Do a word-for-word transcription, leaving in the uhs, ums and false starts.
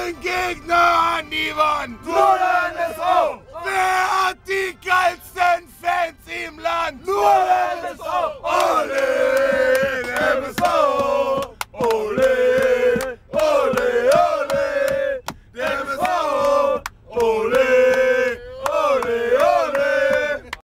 Allen Gegner an die Wand! Nur der N S V! Wer hat die geilsten Fans im Land? Nur